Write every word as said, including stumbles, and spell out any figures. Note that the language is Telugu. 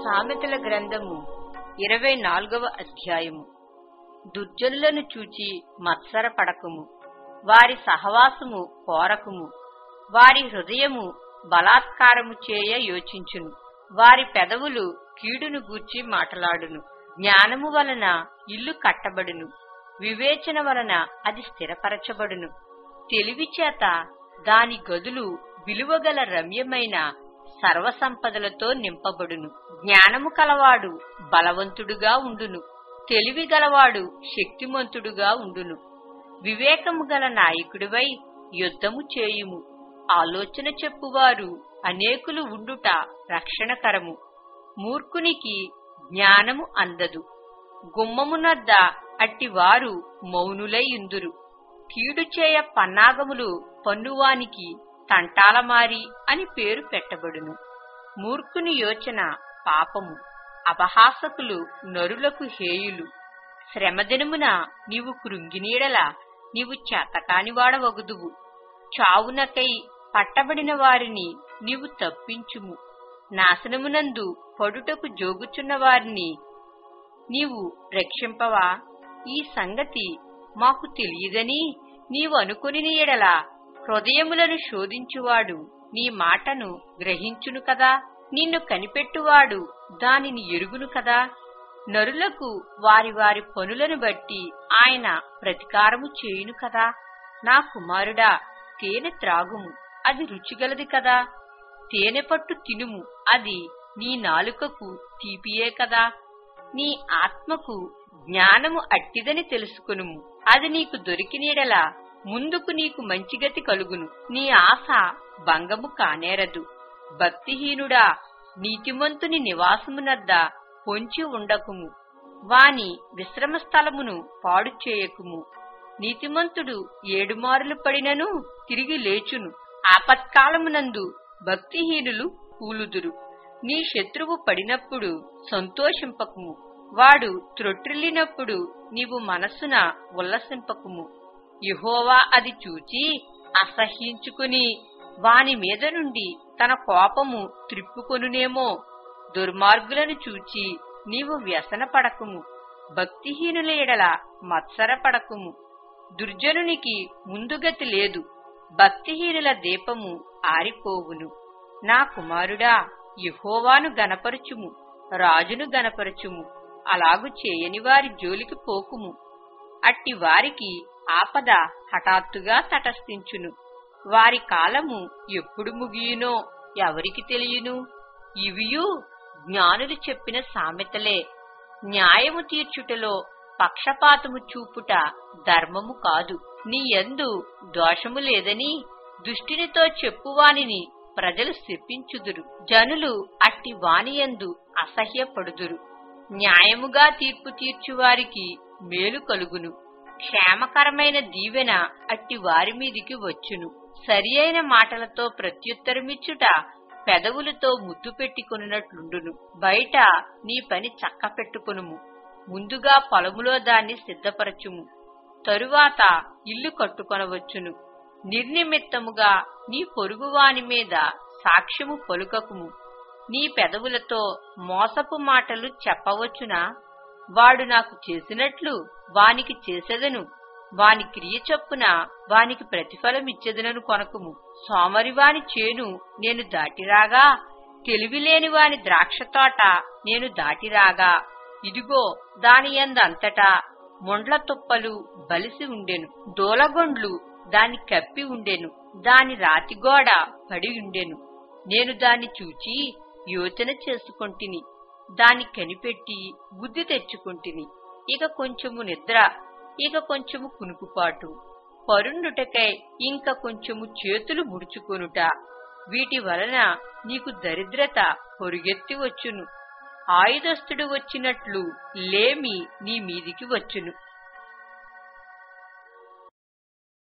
సామెతల గ్రంథము ఇరవై నాలుగవ అధ్యాయము. దుర్జనులను చూచి మత్సరపడకుము, వారి సహవాసము కోరకుము. వారి హృదయము బలాత్కారము చేయ యోచించును, వారి పెదవులు కీడును గూర్చి మాటలాడును. జ్ఞానము వలన ఇల్లు కట్టబడును, వివేచన వలన అది స్థిరపరచబడును. తెలివి చేత దాని గదులు విలువగల రమ్యమైన సర్వసంపదలతో నింపబడును. జ్ఞానము కలవాడు బలవంతుడుగా ఉండును, తెలివి గలవాడు శక్తిమంతుడుగా ఉండును. వివేకము గల నాయకుడివై యుద్ధము చేయుము. ఆలోచన చెప్పువారు అనేకులు ఉండుట రక్షణకరము. మూర్ఖునికి జ్ఞానము అందదు. గుమ్మమునద్ద అట్టివారు మౌనులై యుందురు. కీడు చేయ పన్నాగములు పన్నువానికి తంటాలమారి అని పేరు పెట్టబడును. మూర్ఖుని యోచన పాపము, అపహాసకులు నరులకు హేయులు. శ్రమదినమున నీవు కృంగినీడల నీవు చేతకానివాడవగుదువు. చావునకై పట్టబడిన వారిని నీవు తప్పించుము. నాశనమునందు పడుటకు జోగుచున్న వారిని నీవు రక్షింపవా? ఈ సంగతి మాకు తెలియదని నీవు అనుకొనిన యెడల హృదయములను శోధించువాడు నీ మాటను గ్రహించును కదా. నిన్ను కనిపెట్టువాడు దానిని ఎరుగును కదా. నరులకు వారి వారి పనులను బట్టి ఆయన ప్రతికారము చేయును కదా. నా కుమారుడా, తేనె త్రాగుము, అది రుచిగలది కదా. తేనె పట్టు తినుము, అది నీ నాలుకకు తీపియే కదా. నీ ఆత్మకు జ్ఞానము అట్టిదని తెలుసుకొనుము, అది నీకు దొరికినీడలా ముందుకు నీకు మంచిగతి కలుగును. నీ ఆశ భంగము కానేరదు. భక్తిహీనుడా, నీతిమంతుని నివాసమునద్ద పొంచి ఉండకుము, వాని విశ్రమ స్థలమును పాడు చేయకుము. నీతిమంతుడు ఏడుమారులు పడినను తిరిగి లేచును. ఆపత్కాలమునందు భక్తిహీనులు కూలుదురు. నీ శత్రువు పడినప్పుడు సంతోషింపకుము, వాడు త్రొట్రిల్లినప్పుడు నీవు మనస్సున ఉల్లసింపకుము. యెహోవా అది చూచి అసహ్యించుకుని వాని మీద నుండి తన కోపము త్రిప్పుకొనునేమో. దుర్మార్గులను చూచి నీవు వ్యసనపడకుము, భక్తిహీనుల ఎడల మత్సరపడకుము. దుర్జనునికి ముందుగతి లేదు, భక్తిహీనుల దీపము ఆరిపోవును. నా కుమారుడా, యెహోవాను గనపరచుము, రాజును గనపరచుము. అలాగు చేయని వారి జోలికి పోకుము. అట్టి వారికి ఆపద హఠాత్తుగా తటస్థించును. వారి కాలము ఎప్పుడు ముగియునో ఎవరికి తెలియను. ఇవియు జ్ఞానులు చెప్పిన సామెతలే. న్యాయము తీర్చుటలో పక్షపాతము చూపుట ధర్మము కాదు. నీ యందు దోషము లేదని దుష్టునితో చెప్పువానిని ప్రజలు శపించుదురు. జనులు అట్టి వానియందు అసహ్యపడుదురు. న్యాయముగా తీర్పు తీర్చువారికి మేలు కలుగును. క్షేమకరమైన దీవెన అట్టి వారి మీదికి వచ్చును. సరి అయిన మాటలతో ప్రత్యుత్తరమిచ్చుట పెదవులతో ముద్దు పెట్టుకొనున్నట్లుండును. బయట నీ పని చక్క పెట్టుకొనుము. ముందుగా పొలములో దాన్ని సిద్ధపరచుము, తరువాత ఇల్లు కట్టుకొనవచ్చును. నిర్నిమిత్తముగా నీ పొరుగువాని మీద సాక్ష్యము పలుకకుము. నీ పెదవులతో మోసపు మాటలు చెప్పవచ్చునా? వాడు నాకు చేసినట్లు వానికి చేసెదను, వాని క్రియ చొప్పున వానికి ప్రతిఫలమిచ్చెదనను కొనకుము. సోమరివాని చేను నేను దాటిరాగా, తెలివిలేని వాని ద్రాక్ష తోట నేను దాటిరాగా, ఇదిగో దాని యందంతటా మొండ్ల తుప్పలు బలిసి ఉండెను, దూలగొండ్లు దాన్ని కప్పి ఉండెను, దాని రాతిగోడ పడి ఉండెను. నేను దాన్ని చూచి యోచన చేసుకొంటిని, దాన్ని కనిపెట్టి బుద్ధి తెచ్చుకొంటిని. ఇక కొంచెము నిద్ర, ఇక కొంచెము కునుకుపాటు, పరుండుటకై ఇంక కొంచెము చేతులు ముడుచుకొనుట, వీటి వలన నీకు దరిద్రత పొరుగెత్తి వచ్చును. ఆయుధస్తుడు వచ్చినట్లు లేమి నీ మీదికి వచ్చును.